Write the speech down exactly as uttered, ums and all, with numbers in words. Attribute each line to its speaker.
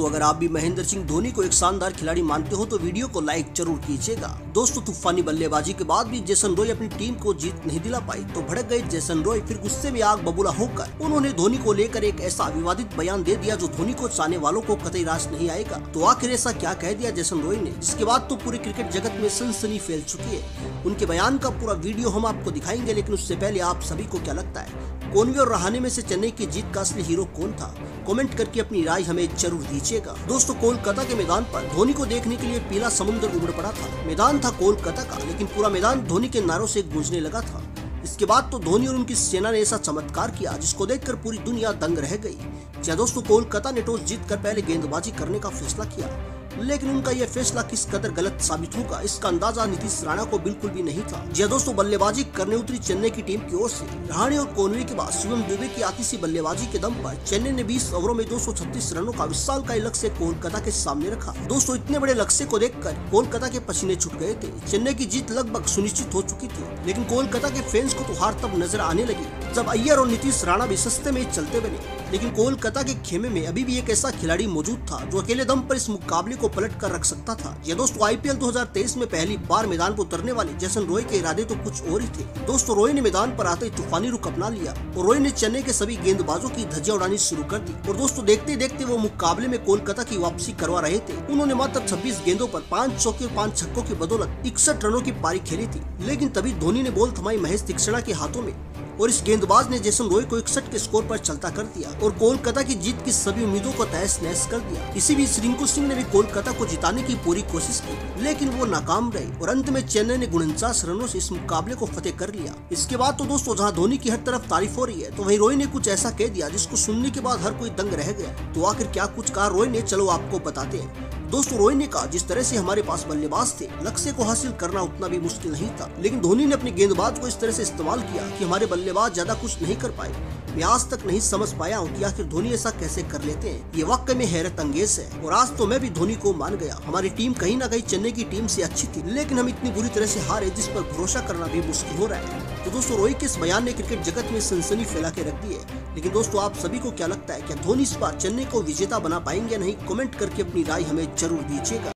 Speaker 1: दोस्तों अगर आप भी महेंद्र सिंह धोनी को एक शानदार खिलाड़ी मानते हो तो वीडियो को लाइक जरूर कीजिएगा। दोस्तों तूफानी बल्लेबाजी के बाद भी जेसन रॉय अपनी टीम को जीत नहीं दिला पाई तो भड़क गए जेसन रॉय। फिर गुस्से में आग बबूला होकर उन्होंने धोनी को लेकर एक ऐसा विवादित बयान दे दिया जो धोनी को चाहने वालों को कतई रास नहीं आएगा। तो आखिर ऐसा क्या कह दिया जेसन रॉय ने, जिसके बाद तो पूरे क्रिकेट जगत में सनसनी फैल चुकी है। उनके बयान का पूरा वीडियो हम आपको दिखाएंगे, लेकिन उससे पहले आप सभी को क्या लगता है कॉनवे और रहाणे में से चेन्नई की जीत का असली हीरो कौन था? कमेंट करके अपनी राय हमें जरूर दीजिएगा। दोस्तों कोलकाता के मैदान पर धोनी को देखने के लिए पीला समुद्र उमड़ पड़ा था। मैदान था कोलकाता का, लेकिन पूरा मैदान धोनी के नारों से गूंजने लगा था। इसके बाद तो धोनी और उनकी सेना ने ऐसा चमत्कार किया जिसको देखकर पूरी दुनिया दंग रह गई। क्या दोस्तों कोलकाता ने टॉस जीतकर पहले गेंदबाजी करने का फैसला किया, लेकिन उनका यह फैसला किस कदर गलत साबित होगा इसका अंदाजा नीतीश राणा को बिल्कुल भी नहीं था। जी दोस्तों बल्लेबाजी करने उतरी चेन्नई की टीम की ओर से रहाणे और कॉनवे के बाद शिवम दुबे की आतिशी बल्लेबाजी के दम पर चेन्नई ने बीस ओवरों में दो सौ छत्तीस रनों का विशालकाय लक्ष्य कोलकाता के सामने रखा। दोस्तों इतने बड़े लक्ष्य को देखकर कोलकाता के पसीने छूट गए थे। चेन्नई की जीत लगभग सुनिश्चित हो चुकी थी, लेकिन कोलकाता के फैंस को तो हार तब नजर आने लगी जब अय्यर और नीतीश राणा भी सस्ते में चलते बने। लेकिन कोलकाता के खेमे में अभी भी एक ऐसा खिलाड़ी मौजूद था जो अकेले दम पर इस मुकाबले को पलट कर रख सकता था। ये दोस्तों आईपीएल दो हज़ार तेईस में पहली बार मैदान पर उतरने वाले जेसन रॉय के इरादे तो कुछ और ही थे। दोस्तों रॉय ने मैदान पर आते ही तूफानी रुख अपना लिया और रॉय ने चेन्नई के सभी गेंदबाजों की धज्जियां उड़ानी शुरू कर दी। और दोस्तों देखते देखते वो मुकाबले में कोलकाता की वापसी करवा रहे थे। उन्होंने मात्र छब्बीस गेंदों पर पांच चौके और पांच छक्कों की बदौलत इकसठ रनों की पारी खेली थी। लेकिन तभी धोनी ने बॉल थमाई महेश तीक्ष्णा के हाथों में और इस गेंदबाज ने जेसन रॉय को इकसठ के स्कोर पर चलता कर दिया और कोलकाता की जीत की सभी उम्मीदों को तहस नहस कर दिया। इसी बीच रिंकू सिंह ने भी कोलकाता को जिताने की पूरी कोशिश की, लेकिन वो नाकाम रहे और अंत में चेन्नई ने उनचास रनों से इस मुकाबले को फतेह कर लिया। इसके बाद तो दोस्तों जहां धोनी की हर तरफ तारीफ हो रही है तो वहीं रॉय ने कुछ ऐसा कह दिया जिसको सुनने के बाद हर कोई दंग रह गया। तो आखिर क्या कुछ कहा रॉय ने, चलो आपको बताते हैं। दोस्तों रॉय ने कहा जिस तरह से हमारे पास बल्लेबाज थे लक्ष्य को हासिल करना उतना भी मुश्किल नहीं था, लेकिन धोनी ने अपने गेंदबाज को इस तरह से इस्तेमाल किया कि हमारे बल्लेबाज ज्यादा कुछ नहीं कर पाए। मैं आज तक नहीं समझ पाया हूँ कि आखिर धोनी ऐसा कैसे कर लेते हैं। ये वाकई में हैरत अंगेज है और आज तो मैं भी धोनी को मान गया। हमारी टीम कहीं ना कहीं चेन्नई की टीम से अच्छी थी, लेकिन हम इतनी बुरी तरह से हारे जिस पर भरोसा करना भी मुश्किल हो रहा है। तो दोस्तों रॉय के इस बयान ने क्रिकेट जगत में सनसनी फैला के रख दी है। लेकिन दोस्तों आप सभी को क्या लगता है, क्या धोनी इस बार चेन्नई को विजेता बना पाएंगे या नहीं? कमेंट करके अपनी राय हमें जरूर दीजिएगा।